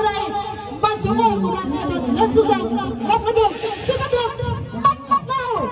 đây, ban chống hội của đoàn nghệ thuật Lân Sư Rồng, Ngọc và Đường xin bắt được bắt đầu.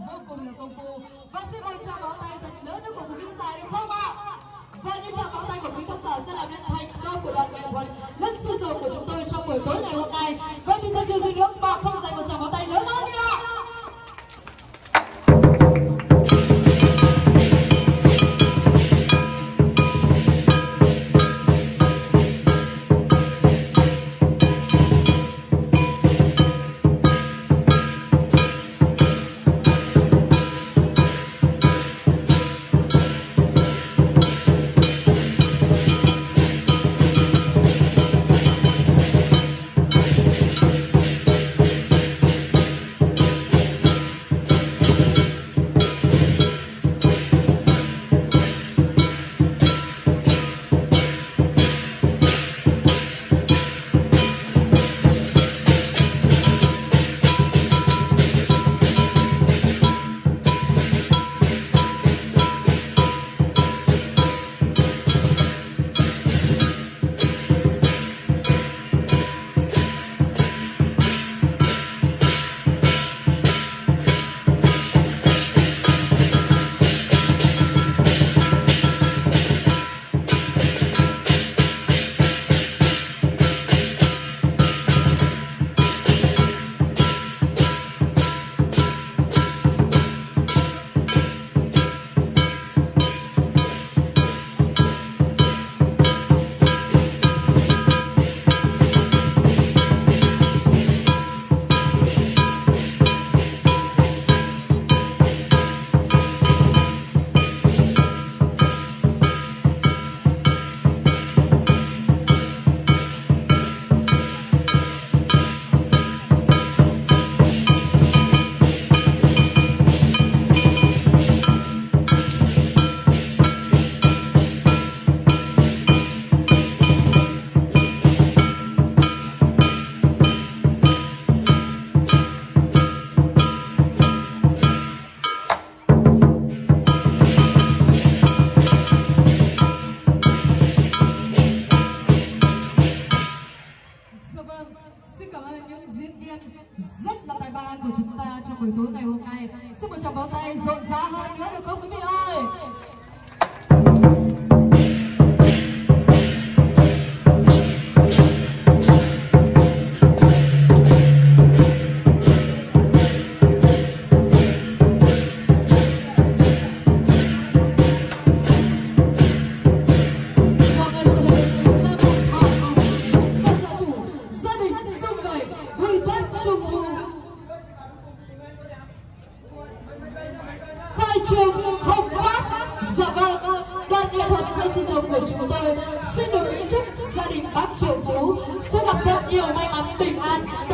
vô cùng là công phu. Và xin mời tràng pháo tay thật lớn của quý khán giả được không ạ? Và những tràng pháo tay của quý khán giả sẽ làm nên thành công của đoàn nghệ thuật lẫn sư dầu của chúng tôi trong buổi tối ngày hôm nay. Vậy thì chân chưa dừng nữa mà không dành một tràng pháo tay lớn hơn đi ạ. Của chúng ta trong buổi tối ngày hôm nay. Xin một tràng pháo tay rộn rã hơn nữa được không quý vị ơi? Không phát. Dạ vâng, đoàn nghệ thuật lẫn sư dầu của chúng tôi xin được chúc gia đình bác Triệu Phú sẽ gặp thật nhiều may mắn bình an.